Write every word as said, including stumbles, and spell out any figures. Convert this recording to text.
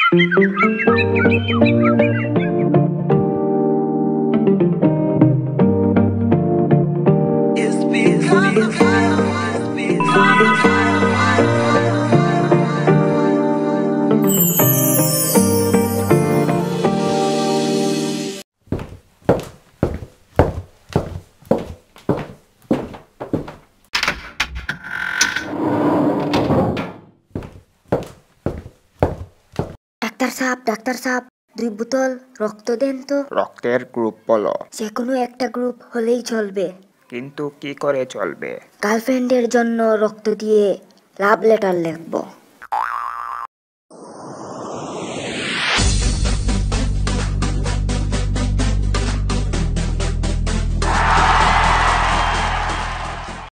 Doctor সাহেব doctor সাহেব দুই বোতল রক্ত দেন তো। রক্তের গ্রুপ বলো। যে কোনো একটা গ্রুপ হলেই চলবে। কিন্তু কি করে চলবে? গার্লফ্রেন্ডের জন্য রক্ত দিয়ে লাভ লেটার লিখবো।